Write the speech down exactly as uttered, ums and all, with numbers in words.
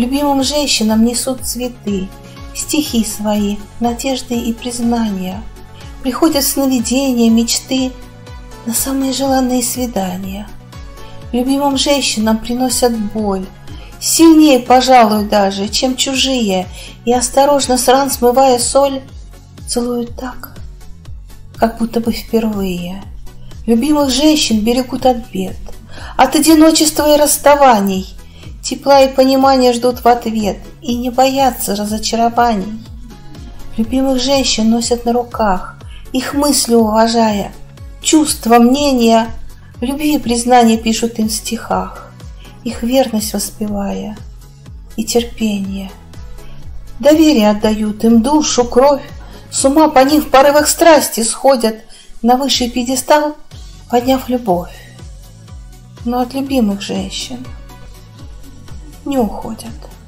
Любимым женщинам несут цветы, стихи свои, надежды и признания. Приходят сновидения, мечты на самые желанные свидания. Любимым женщинам приносят боль, сильнее, пожалуй, даже, чем чужие, и осторожно с ран смывая соль, целуют так, как будто бы впервые. Любимых женщин берегут от бед, от одиночества и расставаний, тепла и понимания ждут в ответ и не боятся разочарований. Любимых женщин носят на руках, их мысли уважая, чувства, мнения, любви и признания пишут им в стихах, их верность воспевая и терпение. Доверие отдают им душу, кровь, с ума по ним в порывах страсти сходят, на высший пьедестал подняв любовь. Но от любимых женщин не уходят.